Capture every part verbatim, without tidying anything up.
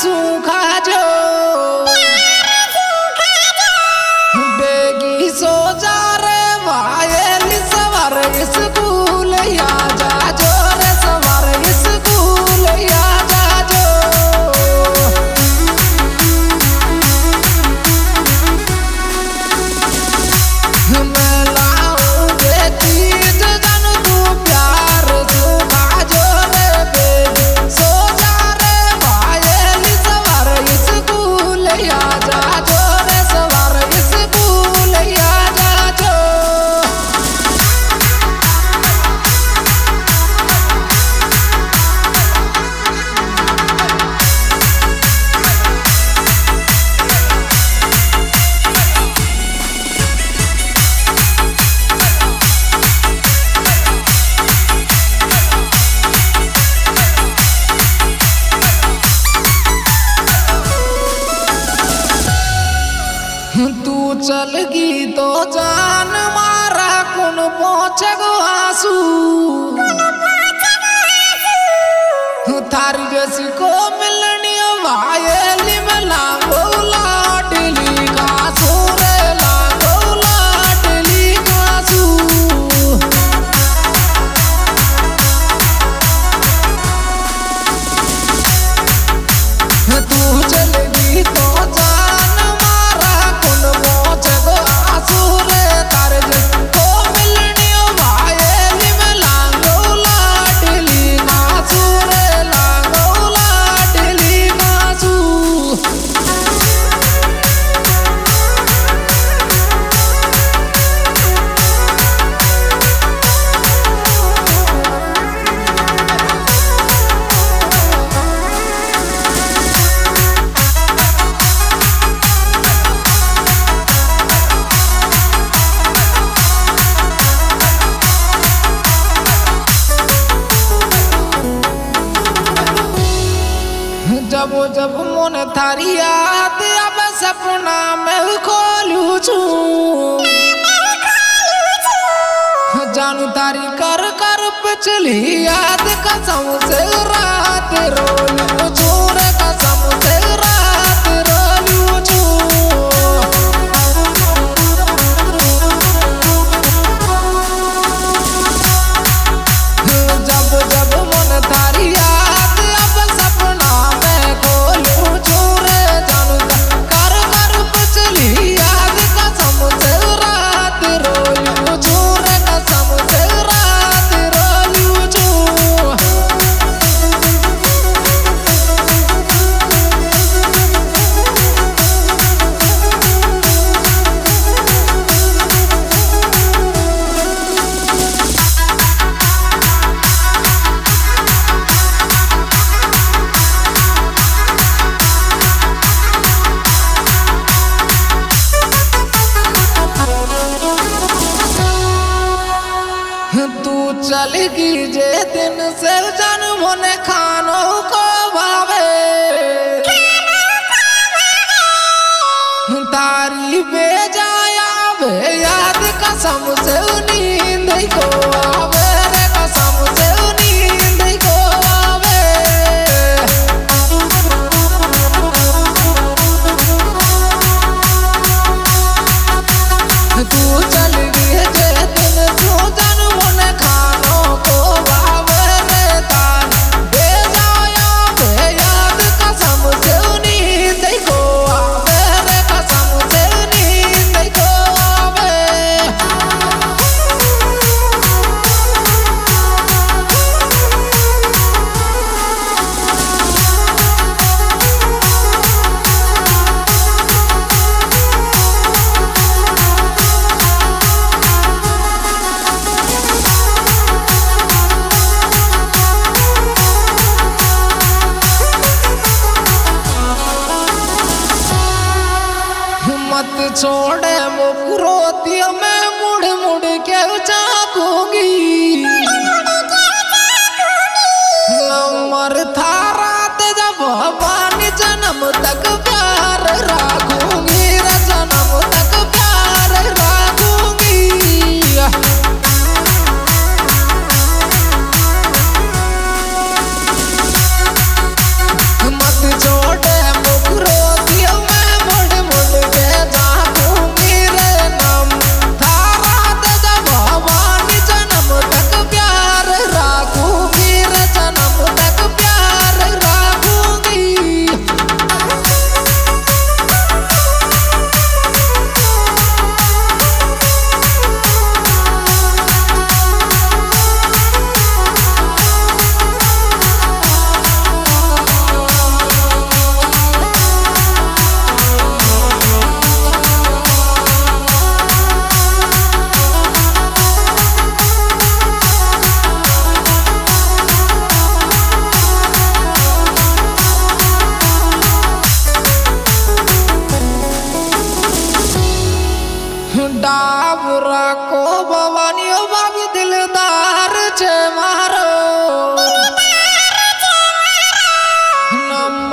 सूखा जो बेगी सो जा रे वायल सवार स्कूल या जा जो रे सवार स्कूल या जा जो मैं लाऊंगे चीज जान तू प्यार सूखा जो रे बेगी सो जा रे वायल सवार स्कूल या जा जो रे सवार स्कूल या जा जो तू चलगी तो जान मारा कौन पहुंचे गो आंसू थारी जैसी को मिलनी वायली में लांगो लाडली कासू रे लांगो लाडली कासू तू चलगी तो जान मारा कौन पहुंचे गो आंसू रे तारे को मिलनी वायली में लांगो लाडली कासू रे लांगो लाडली कासू जब जब मन थारी याद अब सपना में खोलू छू जानू तारी कर कर पिछली याद कसम से रात रोलू छू रे कसम से रात रोलू छू जब जब मन थारी याद अब सपना में खोलू छू रे जानू कर कर पिछली याद कसम से रात रोलू छू रे कसम से रात रोलू छू तू चलगी जे दिन से जन मोने खानो को भावे तारी बेजाया बे याद कसम से नींद को आवे रे कसम से नींद को आवे तू चलगी जे दिन तू जन मोने खानो को भावे रे तार बेजाया बे याद कसम से नींद को आवे रे कसम से नींद को आवे मत छोड़े मुकरोती में मुड़ मुड़ के चाकूंगी नंबर थारा ते जब पानी जन्म तक प्यार राखूंगी रे जन्म तक प्यार राखूंगी मत छोड़े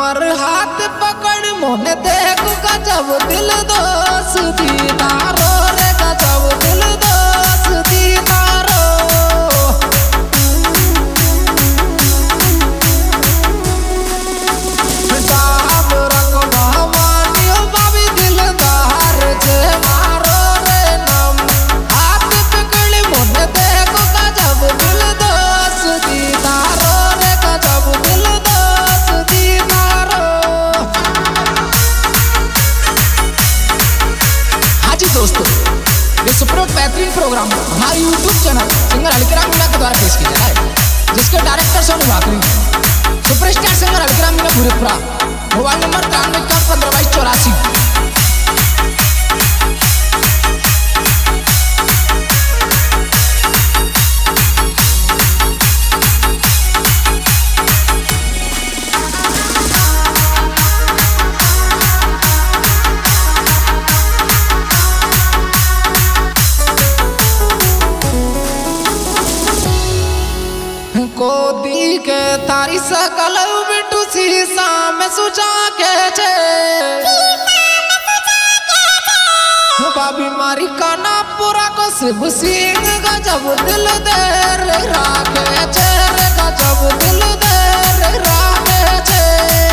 हमर हाथ पकड़ मोने देख गजब दिल दोस्त दीदारो रे गजब दिल दोस्त दीदारो साहब रखवानी बाबी दिलदार जे मारो रे नाम हाथ पकड़ मोने देख गजब दिल दोस्त दीदारो रे गजब दिल दोस्त दीदारो। हाँ जी दोस्तों, ये सुपर बेहतरीन प्रोग्राम हमारे YouTube channel singer Halkiram Meena के द्वारा पेश किया जाता है, जिसके director Sonu Bhakari, superstar singer Halkiram Meena Bhuripura. Mobile number तिरानवे इक्यावन पंद्रह बाईस चौरासी। कोदी के तारी सकल बिटू शीशा में सुझा के छे बाबी मारी काना पूरा को शिव सिंह गजब दिल दे रे राखे छे रे गजब दिल दे रे राखे छे।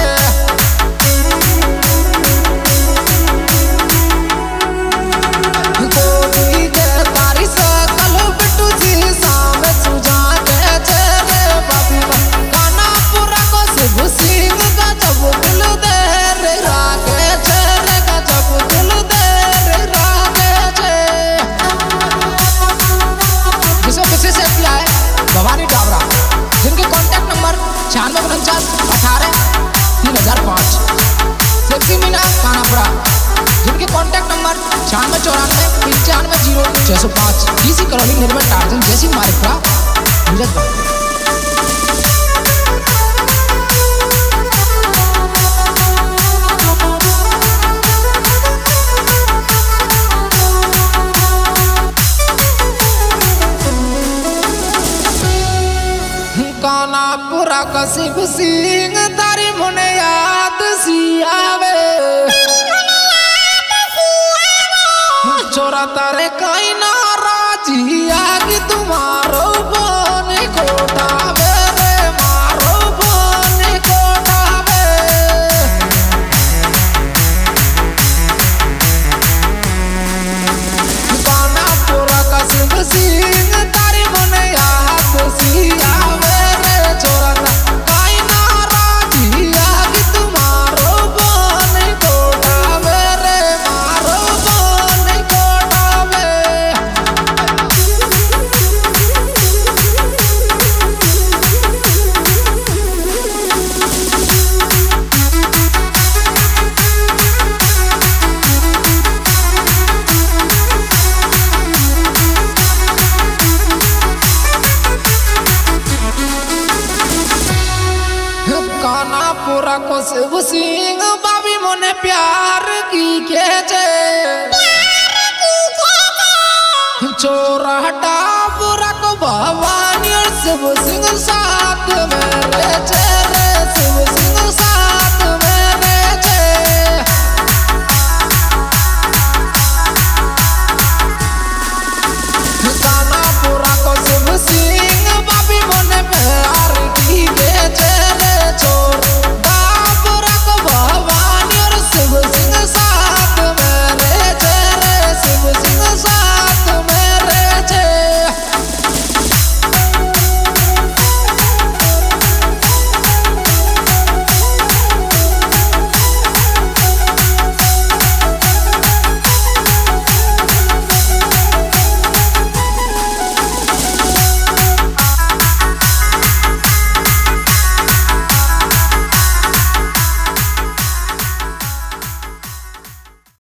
कोदी के तारी सकल बिटू शीशा में सुझा के छे बाबी काना पूरा को शिव सिंह गजब दिल दे रे राखे छे रे गजब दिल दे रे राखे छे। जिसमें विशेष किया है भवानी डाबरा, जिनके कॉन्टैक्ट नंबर छियानवे उनचास अठारह तीन हजार पाँच। सेक्सी मीना कानापुरा, जिनके कॉन्टैक्ट नंबर छियानवे चौरानवे पंचानवे जीरो छः सौ पाँच। डीसी करौली निर्मल टार्जन जैसी मारिकपुरा नीरज। कानापुरा का शिव सिंह तारी मुने याद सी आवे चोरा तारे कहीं ना राजी आगे तुम्हारो बोने कोटावे रे मारो बोने कोटावे। कानापुरा का शिव सिंह तारी मुने याद सी आवे चोरा कहीं ना राजी आगे तुम्हारो बोने कोटावे रे मारो बोने कोटावे। कानापुरा को शिव सिंह बाबी मोने प्यार की खेचे चोरा डाबरा को भवानी और शिव सिंह साथ में रहे रे